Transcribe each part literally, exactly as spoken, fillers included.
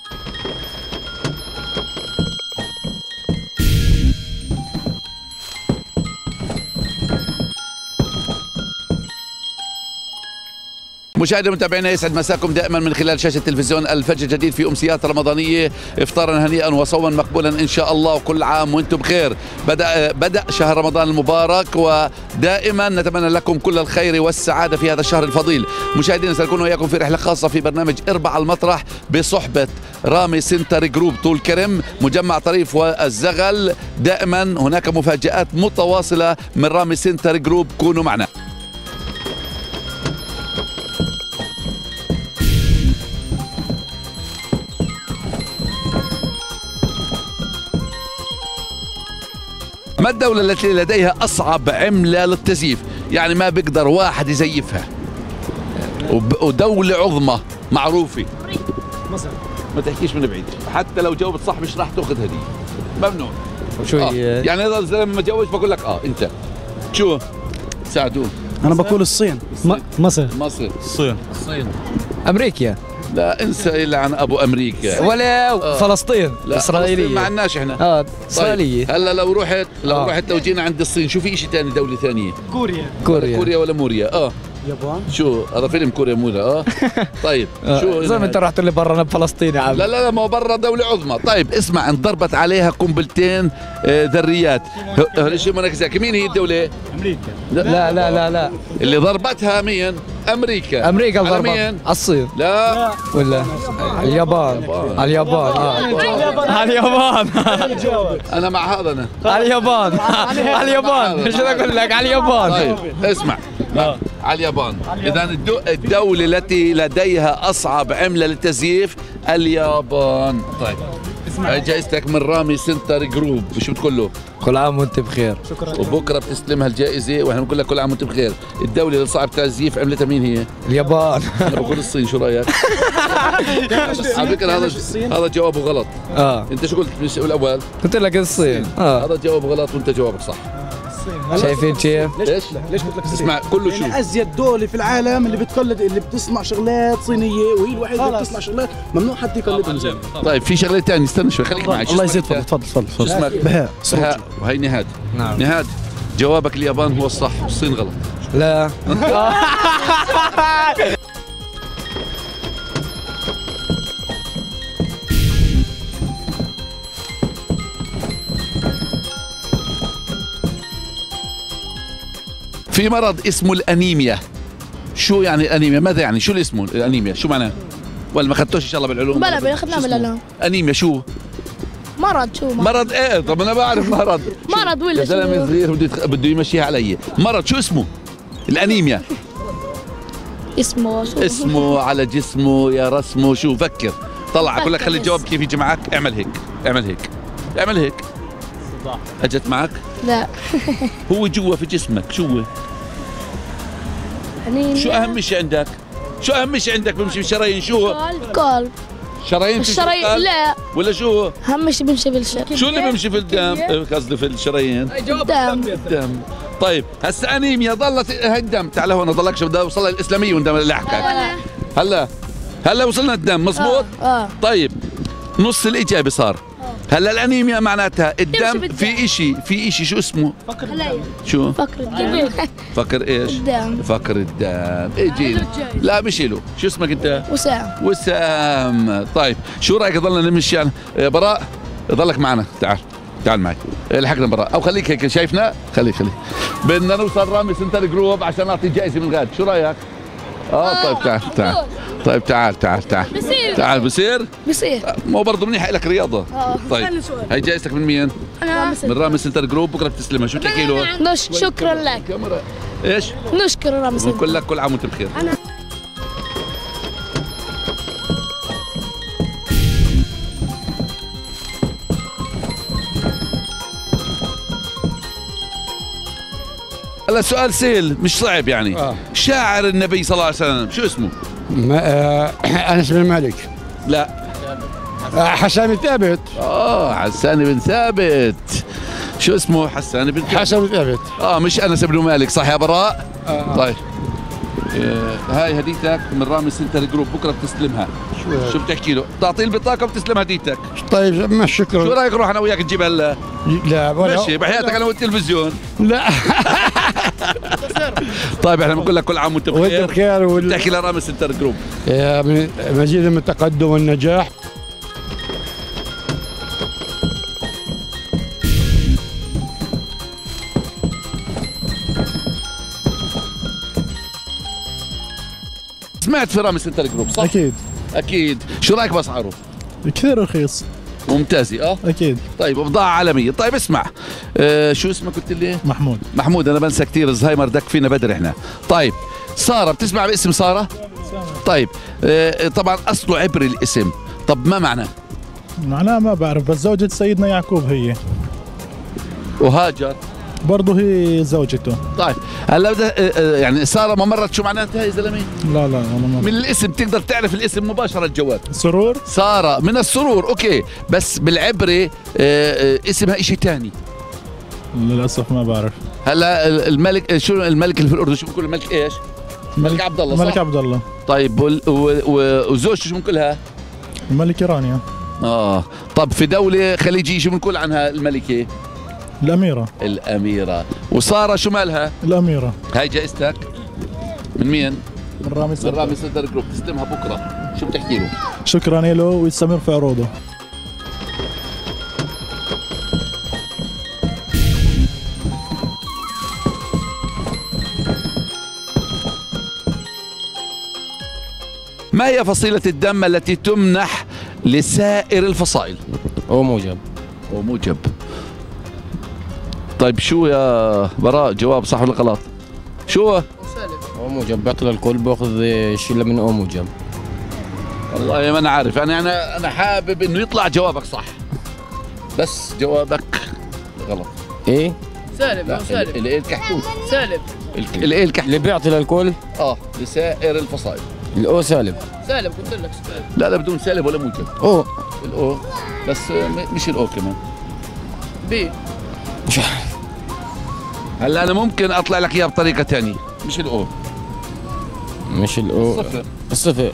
مشاهدينا ومتابعينا يسعد مساكم دائما من خلال شاشه تلفزيون الفجر الجديد في امسيات رمضانيه، افطارا هنيئا وصوما مقبولا ان شاء الله، وكل عام وانتم بخير. بدا بدا شهر رمضان المبارك، ودائما نتمنى لكم كل الخير والسعاده في هذا الشهر الفضيل. مشاهدينا سنكون وياكم في رحله خاصه في برنامج اربع على المطرح بصحبه رامي سنتر جروب طول كرم مجمع طريف والزغل. دائما هناك مفاجآت متواصله من رامي سنتر جروب، كونوا معنا. ما الدولة التي لديها أصعب عملة للتزييف؟ يعني ما بيقدر واحد يزيفها، ودولة عظمى معروفة. مصر. ما تحكيش من بعيد، حتى لو جاوبت صح مش راح تاخذ هدية، ممنوع. شو آه. هي؟ يعني إذا الزلمة ما جاوبش بقول لك اه أنت شو؟ ساعدوه. أنا بقول الصين. مصر. مصر. الصين. الصين. أمريكا. لا انسى إلا عن ابو امريكا ولا آه. فلسطين. لا اسرائيليه ما عندناش احنا. اه اسرائيليه. طيب. هلا لو رحت لو آه. رحت لو جينا عند الصين، شو في شيء ثاني دوله ثانيه؟ كوريا. كوريا. كوريا ولا موريا؟ اه يابان. شو هذا فيلم كوريا موريا؟ اه طيب آه. شو زي ما انت رحت اللي برا بفلسطين يا عم. لا لا لا ما برا دولة عظمى. طيب اسمع، انضربت عليها قنبلتين آه ذريات. هيروشيما وناكازاكي، مين هي الدولة؟ امريكا. لا لا لا لا, لا. اللي ضربتها مين؟ امريكا. امريكا اللي على ضربتها. مين؟ الصين. لا ولا اليابان. اليابان. اليابان اه اليابان. انا مع هذا انا. اليابان. اليابان. شو اقول لك؟ على اليابان. طيب اسمع، على اليابان. اذا الدولة التي لديها اصعب عملة للتزييف اليابان. طيب هاي جائزتك من رامي سنتر جروب، شو بتقول له؟ كل عام وانت بخير. شكرا. وبكره بتستلمها الجائزة، واحنا بنقول لك كل عام وانت بخير. الدولة اللي صعب تزييف عملتها مين هي؟ اليابان. انا بقول الصين، شو رايك؟ على فكرة هذا هذا جوابه غلط. اه انت شو قلت بالاول؟ قلت لك الصين. اه هذا جوابه غلط وانت جوابك صح. شايفين كيف؟ ليش؟ ليش قلت لك اسمع كله شو؟ يعني ازيد دولة في العالم اللي بتقلد، اللي بتصنع شغلات صينية، وهي الوحيدة اللي بتصنع شغلات ممنوع حد يقلدهم زي. طيب في شغله ثانيه، استنى شوي خليك معي. الله يزيد فضل تفضل تفضل شو اسمك؟ بهاء. بهاء. وهي نهاد. نعم. نهاد جوابك اليابان هو الصح والصين غلط. لا. في مرض اسمه الانيميا. شو يعني الانيميا؟ ماذا يعني؟ شو اللي اسمه الانيميا؟ شو معناه؟ ولا ما اخذتوش ان شاء الله بالعلوم؟ بلا بلا اخذناه بالعلوم. انيميا شو؟ مرض. شو مرض؟ مرض ايه؟ طب انا بعرف مرض. مرض ولا يا زلمه صغير بده بده يمشيها علي. مرض شو اسمه؟ الانيميا. اسمه شو؟ اسمه على جسمه يا رسمه، شو فكر؟ طلع اقول لك خلي الجواب كيف يجي معك. اعمل هيك اعمل هيك اعمل هيك. اجت معك؟ لا. هو جوا في جسمك. شو هو؟ شو اهم شيء عندك؟ شو اهم شيء عندك بمشي بالشرايين؟ شو هو؟ قلب. شرايين الشرايين. لا ولا شو هو؟ اهم شيء بمشي بالشرايين. شو اللي بيمشي في الدم؟ قصدي في الشرايين. الدم. الدم. طيب هسه انيميا ضلت هي الدم. تعال هون ضلكش بدي اوصل للاسلاميه وندم اللي احكي. هلا هلا وصلنا الدم مزبوط؟ اه, آه. طيب نص الاجابه صار. هلا الانيميا معناتها الدم في اشي في اشي شو اسمه؟ فقر شو؟ فقر الدم. فقر ايش؟ الدم. فقر الدم. اجي لا بشيله. شو اسمك انت؟ وسام. وسام. طيب شو رايك ضلنا نمشي يعني براء؟ ضلك معنا. تعال تعال معي. الحقنا براء او خليك هيك شايفنا. خليك خليك بدنا نوصل رامي سنتر جروب عشان نعطي جائزه من غاد. شو رايك؟ اه طيب تعال تعال. طيب تعال تعال تعال بصير. تعال بصير؟ بصير. مو برضه منيح لك رياضه. اه. طيب هي جائزتك من مين؟ انا من رامي سنتر جروب. بكره بتستلمها. شو بتحكي له؟ نش شكرا لك. كاميرا. ايش؟ نشكر رامي سنتر. بنقول لك كل عام وانت بخير. أنا. هلا سؤال سهل مش صعب يعني. آه. شاعر النبي صلى الله عليه وسلم شو اسمه؟ ما آه انس بن مالك. لا. آه حسان ثابت. اه حسان بن ثابت. شو اسمه؟ حسان بن ثابت. حسن ثابت. اه مش انس بن مالك صح يا براء؟ آه. طيب آه، هاي هديتك من رامي سنتر جروب، بكره بتستلمها. شو شو بتحكي له؟ بتعطيه البطاقه وبتستلم هديتك. طيب ما الشكر. شو رايك نروح انا وياك نجيب هلا؟ لا ولا ماشي بحياتك انا والتلفزيون. لا. طيب احنا بنقول لك كل عام وانت وانت بخير. بخير وال... بتحكي لرامي سنتر جروب. يا من- مزيد من التقدم والنجاح. سمعت في رامي سنتر جروب صح؟ اكيد اكيد. شو رايك باسعاره؟ كثير رخيص. ممتازه اه. اكيد. طيب بضاعه عالميه. طيب اسمع، آه شو اسمك قلت لي؟ محمود. محمود. انا بنسى كثير، الزهايمر دك فينا بدري احنا. طيب ساره، بتسمع باسم ساره؟ طيب آه طبعا اصله عبري الاسم، طب ما معناه؟ معناه ما بعرف، بس زوجة سيدنا يعقوب هي. وهاجر برضه هي زوجته. طيب هلا بدها آه، آه، يعني ساره ما مرت شو معناتها يا زلمه؟ لا لا انا ما من الاسم تقدر تعرف الاسم مباشره الجواب. سرور. ساره من السرور، اوكي، بس بالعبري آه، آه، اسمها شيء ثاني. للاسف ما بعرف. هلا الملك آه، شو الملك اللي في الاردن شو بنقول الملك ايش؟ الملك عبد الله صح؟ الملك عبد الله. طيب وال- و- و- وزوجته شو بنقولها؟ الملكة رانيا. اه طب في دولة خليجية شو بنقول عنها الملكة؟ الأميرة. الأميرة. وسارة شو مالها؟ الأميرة. هاي جائزتك من مين؟ من رامي من سنتر. رامي سنتر جروب، تستلمها بكرة. شو بتحكي له؟ شكرا له ويستمر في عروضه. ما هي فصيلة الدم التي تمنح لسائر الفصائل؟ هو موجب. وموجب. طيب شو يا براء جواب صح ولا غلط؟ شو؟ هو موجب بيعطي للكل، باخذ شيء من او موجب. والله ما انا عارف، انا انا انا حابب انه يطلع جوابك صح، بس جوابك غلط. ايه؟ سالب لا هو سالب الايه الكحتوت. سالب الايه الكحتوت اللي بيعطي للكل. اه لسائر الفصائل. الاو سالب. سالب قلت لك سالب. لا لا بدون سالب ولا موجب. او الاو بس م- مش الاو كمان. بي مش عارف. هلا انا ممكن اطلع لك اياها بطريقه ثانيه، مش الاو. مش الاو. صفر. الصفر.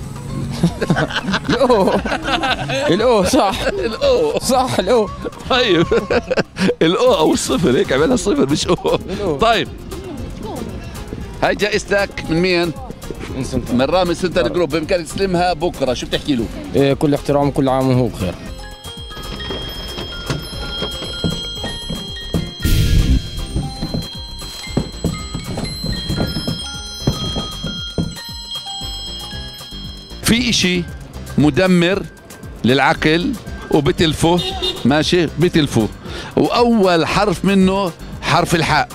الاو. الاو صح. الاو صح الاو. طيب الاو او الصفر، هيك عملها صفر مش او. الأو. طيب هاي جائزتك من مين؟ من رامي سنتر جروب، بامكانك تسلمها بكره. شو بتحكي له؟ إيه، كل احترام وكل عام وهو بخير. في اشي مدمر للعقل وبتلفه، ماشي بتلفه، واول حرف منه حرف الحاء.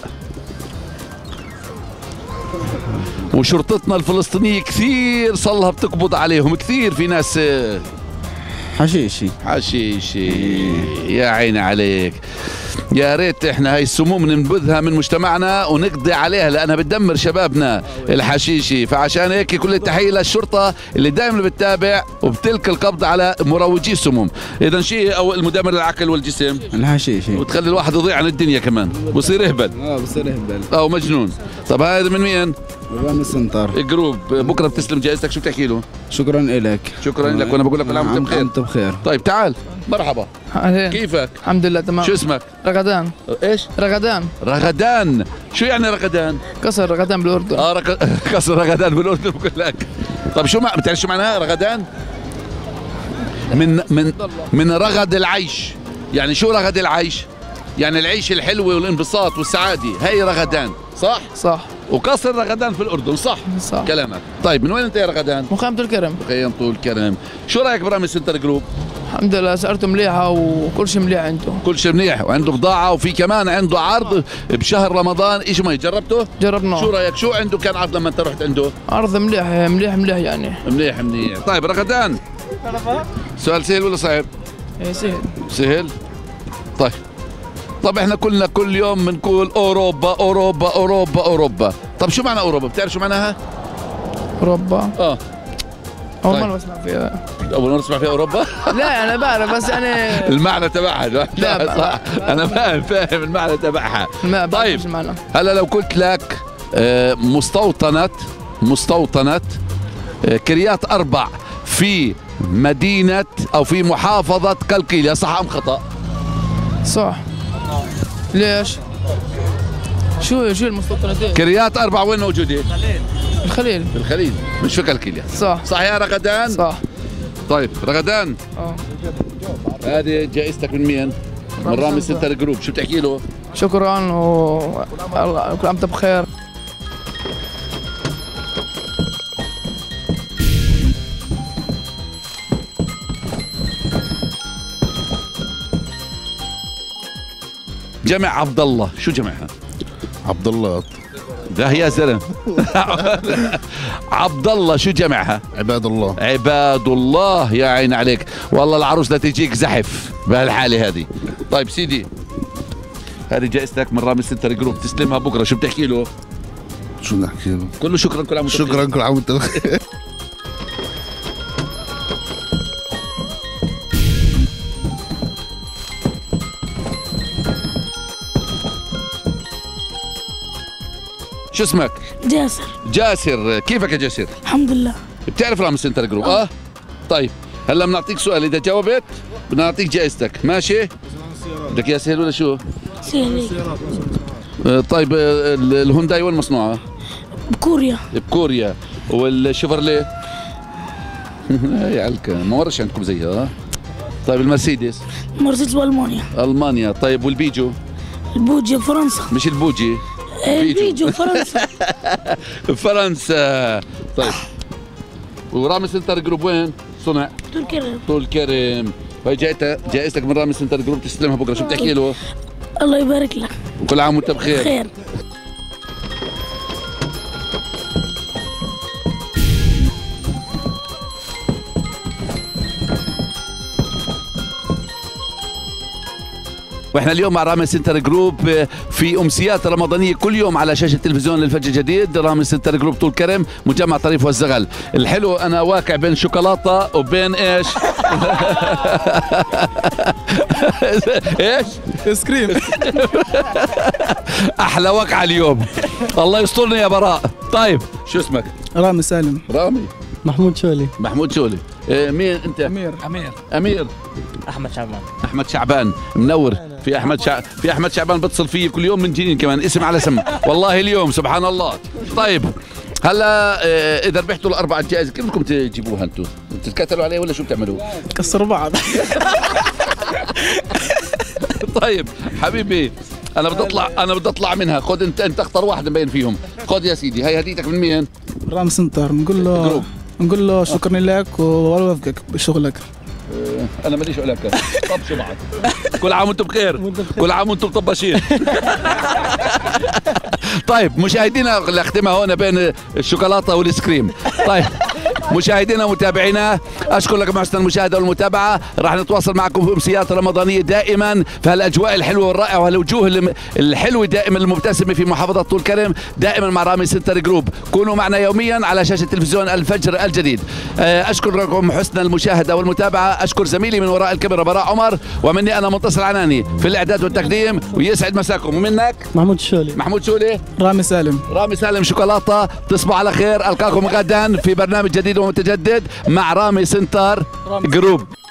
وشرطتنا الفلسطينية كثير صلها بتقبض عليهم، كثير في ناس آه، حشيشي. حشيشي. يا عيني عليك. يا ريت احنا هاي السموم ننبذها من مجتمعنا ونقضي عليها، لانها بتدمر شبابنا الحشيشي. فعشان هيك كل التحيه للشرطه اللي دائما بتتابع وبتلقي القبض على مروجي السموم. اذا شيء او المدمر للعقل والجسم الحشيشي. وتخلي الواحد يضيع عن الدنيا كمان ويصير اهبل اه بصير يهبل. او مجنون. طب هذا من مين؟ رامي سنتر جروب. بكره بتسلم جائزتك. شو بتحكي له؟ شكرا لك. شكرا لك وانا بقول لك كل عام وانت بخير. انت بخير. طيب تعال. مرحبا. أهلين. كيفك؟ الحمد لله تمام. شو اسمك؟ رغدان. ايش؟ رغدان رغدان. شو يعني رغدان؟ كسر رغدان بالاردن. اه رق... كسر رغدان بالاردن بقول لك. طب شو ما بتعرف شو معناها رغدان؟ من من من رغد العيش. يعني شو رغد العيش؟ يعني العيش الحلوة والانبساط والسعادة، هي رغدان، صح؟ صح وقصر رغدان في الأردن، صح؟ صح. كلامك. طيب من وين أنت يا رغدان؟ مخيمة الكرم. خيام طول كرم. شو رأيك برامج سنتر جروب؟ الحمد لله سعرته مليحة وكل شيء مليح عنده. كل شيء منيح وعنده بضاعة، وفي كمان عنده عرض بشهر رمضان. إيش ما جربته؟ جربناه. شو رأيك؟ شو عنده كان عرض لما أنت رحت عنده؟ عرض مليح مليح مليح يعني. منيح منيح. طيب رغدان، سؤال سهل ولا صعب؟ ايه سهل. سهل. طيب طب احنا كلنا كل يوم بنقول اوروبا اوروبا اوروبا اوروبا. طب شو معنى اوروبا؟ بتعرف شو معناها؟ اوروبا اه اول طيب. مرة بسمع فيها. اول مرة اسمع فيها اوروبا؟ لا انا بعرف بس يعني المعنى تبعها. لا لا، صح. انا فاهم فاهم المعنى تبعها. ما بعرف طيب ايش معنى. هلا لو قلت لك آه، مستوطنة مستوطنة كريات أربع في مدينة أو في محافظة قلقيلية، صح أم خطأ؟ صح. ليش؟ شو شو المستوطنتين؟ كريات أربع وين موجودة؟ الخليل. في الخليل مش في قلقيلية. صح. صح يا رغدان؟ صح. طيب رغدان، اه هذه جائزتك من مين؟ من رامي سنتر جروب، شو بتحكي له؟ شكرا و الله كل عام وانت بخير. جمع عبد الله، شو جمعها؟ عبد الله. لا يا زلمه. عبد الله شو جمعها؟ عباد الله. عباد الله، يا عين عليك، والله العروس لا تجيك زحف بهالحاله هذه. طيب سيدي، هذه جائزتك من رامي سنتر جروب، تستلمها بكره، شو بتحكي له؟ شو نحكي له؟ كله شكرا، كل عام وانت بخير. شكرا، كل عام وانت بخير. شو اسمك؟ جاسر. جاسر، كيفك يا جاسر؟ الحمد لله. بتعرف رامي سنتر جروب؟ اه طيب هلا بنعطيك سؤال، اذا جاوبت بدنا نعطيك جائزتك، ماشي؟ بدك اياها سهل ولا شو؟ سهل. آه طيب، آه الهونداي وين مصنوعه؟ بكوريا. بكوريا. والشيفرليه؟ يا علكة ما ورش عندكم زيها. طيب المرسيدس؟ مرسيدس بالمانيا. المانيا. طيب والبيجو؟ البوجي فرنسا. مش البوجي، البيجو فرنسا. فرنسا. طيب ورامي سنتر جروب وين صنع؟ طول كرم. طول كرم. هاي جائزتك، جائزتك من رامي سنتر جروب، تستلمها بكره، شو بتحكي له؟ الله يبارك لك. وكل عام وانت بخير. خير. واحنا اليوم مع رامي سنتر جروب في امسيات رمضانيه كل يوم على شاشه التلفزيون الفجر الجديد. رامي سنتر جروب طول كرم، مجمع طريف والزغل. الحلو انا واقع بين شوكولاته وبين ايش؟ ايش؟ ايس كريم. احلى وقعه اليوم، الله يسترنا يا براء. طيب شو اسمك؟ رامي سالم. رامي. محمود شولي. محمود شولي. إيه مين انت؟ امير. امير. امير. احمد شعبان. احمد شعبان منور. في احمد شع... في احمد شعبان بتصل فيه كل يوم من جنين كمان، اسم على سم والله اليوم سبحان الله. طيب هلا آه، اذا ربحتوا الاربع جوائز كيف بدكم تجيبوها انتم؟ بتتكتلوا عليه ولا شو بتعملوا؟ كسروا بعض. طيب حبيبي انا بدي اطلع، انا بدي اطلع منها. خذ انت، انت اختار واحد مبين فيهم. خذ يا سيدي، هي هديتك من مين؟ رامي سنتر. بنقول له جروب. نقول له شكرا لك والله يوفقك بشغلك. انا ماليش علاقه، طبشوا بعض. كل عام وانتم بخير، كل عام وانتم طباشين. طيب مشاهدينا، اختمها هون بين الشوكولاته والايس كريم. طيب مشاهدينا ومتابعينا، اشكر لكم حسن المشاهده والمتابعه. راح نتواصل معكم في امسيات رمضانيه دائما في هالاجواء الحلوه والرائعه وهالوجوه الحلوه دائما المبتسمه في محافظه طول كرم، دائما مع رامي سنتر جروب. كونوا معنا يوميا على شاشه تلفزيون الفجر الجديد. اشكر لكم حسن المشاهده والمتابعه. اشكر زميلي من وراء الكاميرا براء عمر، ومني انا منتصر عناني في الاعداد والتقديم، ويسعد مساكم. ومنك محمود شولي. محمود شولي. رامي سالم. رامي سالم شوكولاته. تصبحوا على خير، القاكم غدا في برنامج جديد ومتجدد مع رامي سنتر جروب.